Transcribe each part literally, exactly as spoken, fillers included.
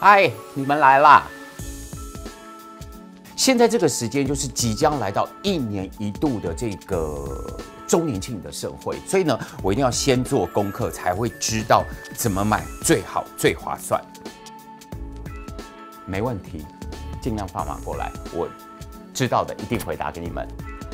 嗨，你们来啦！现在这个时间就是即将来到一年一度的这个周年庆的盛会，所以呢，我一定要先做功课，才会知道怎么买最好、最划算。没问题，尽量放马过来，我知道的一定回答给你们。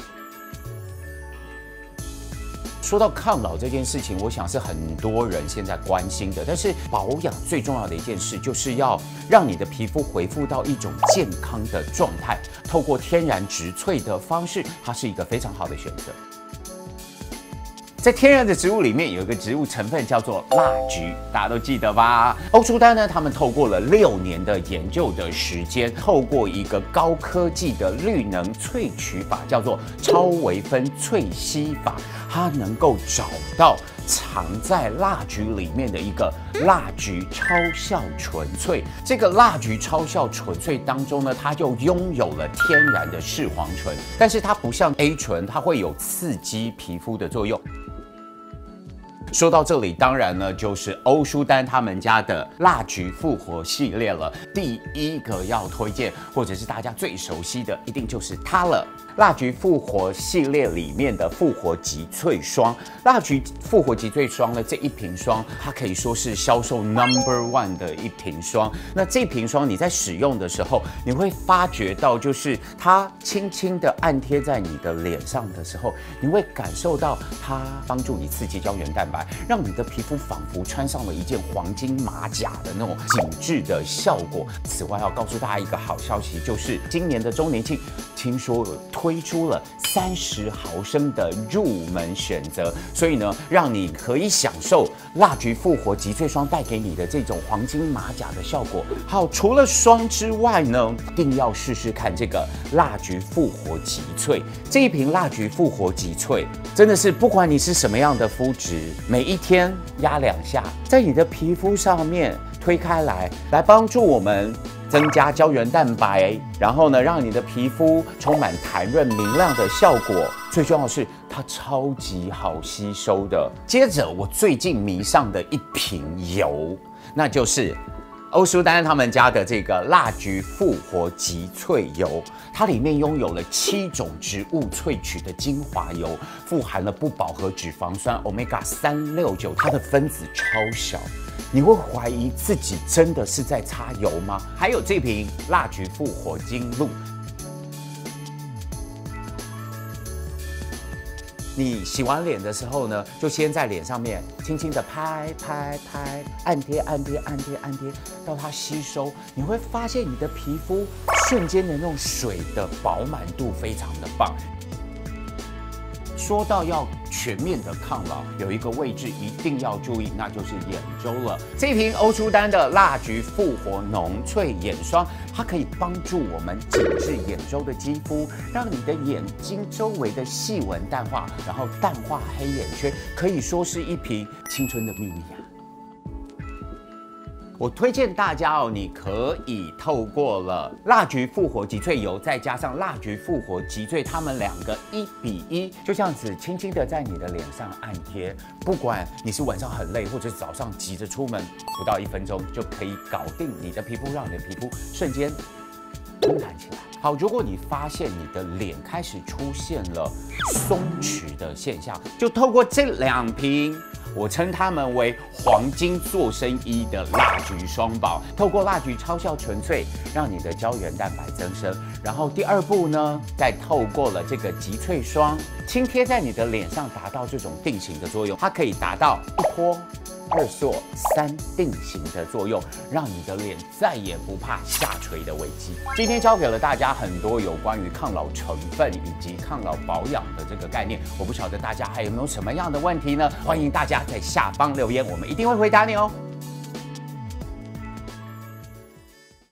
说到抗老这件事情，我想是很多人现在关心的。但是保养最重要的一件事，就是要让你的皮肤恢复到一种健康的状态。透过天然植萃的方式，它是一个非常好的选择。在天然的植物里面，有一个植物成分叫做蜡菊，大家都记得吧？欧舒丹呢，他们透过了六年的研究的时间，透过一个高科技的绿能萃取法，叫做超微分萃析法，它能够找到藏在蜡菊里面的一个蜡菊超效纯粹。这个蜡菊超效纯粹当中呢，它就拥有了天然的视黄醇，但是它不像 A 醇，它会有刺激皮肤的作用。说到这里，当然呢，就是欧舒丹他们家的蜡菊复活系列了。第一个要推荐，或者是大家最熟悉的，一定就是它了。蜡菊复活系列里面的复活极萃霜，蜡菊复活极萃霜呢，这一瓶霜它可以说是销售 number one 的一瓶霜。那这瓶霜你在使用的时候，你会发觉到，就是它轻轻的按贴在你的脸上的时候，你会感受到它帮助你刺激胶原蛋白，让你的皮肤仿佛穿上了一件黄金马甲的那种紧致的效果。此外，要告诉大家一个好消息，就是今年的周年庆，听说推出了三十毫升的入门选择，所以呢，让你可以享受蜡菊复活极萃霜带给你的这种黄金马甲的效果。好，除了霜之外呢，一定要试试看这个蜡菊复活极萃。这一瓶蜡菊复活极萃真的是不管你是什么样的肤质，每一天压两下，在你的皮肤上面推开来，来帮助我们增加胶原蛋白，然后呢，让你的皮肤充满弹润明亮的效果。最重要的是，它超级好吸收的。接着，我最近迷上的一瓶油，那就是欧舒丹他们家的这个蜡菊复活极萃油，它里面拥有了七种植物萃取的精华油，富含了不饱和脂肪酸 Omega 三六九，它的分子超小。你会怀疑自己真的是在擦油吗？还有这瓶蜡菊复活精露，你洗完脸的时候呢，就先在脸上面轻轻的拍拍拍，按贴按贴按贴按贴，到它吸收，你会发现你的皮肤瞬间的那种水的饱满度非常的棒。说到要全面的抗老，有一个位置一定要注意，那就是眼周了。这瓶欧舒丹的蜡菊复活浓萃眼霜，它可以帮助我们紧致眼周的肌肤，让你的眼睛周围的细纹淡化，然后淡化黑眼圈，可以说是一瓶青春的秘密啊。我推荐大家哦，你可以透过了蜡菊复活极萃油，再加上蜡菊复活极萃，它们两个一比一，就这样子轻轻的在你的脸上按贴。不管你是晚上很累，或者早上急着出门，不到一分钟就可以搞定你的皮肤，让你的皮肤瞬间通弹起来。好，如果你发现你的脸开始出现了松弛的现象，就透过这两瓶。我称它们为黄金做生意的蜡菊双宝，透过蜡菊超效纯粹，让你的胶原蛋白增生。然后第二步呢，再透过了这个极萃霜，轻贴在你的脸上，达到这种定型的作用。它可以达到一脱、二塑、三定型的作用，让你的脸再也不怕下垂的危机。今天教给了大家很多有关于抗老成分以及抗老保养的这个概念，我不晓得大家还有没有什么样的问题呢？欢迎大家在下方留言，我们一定会回答你哦。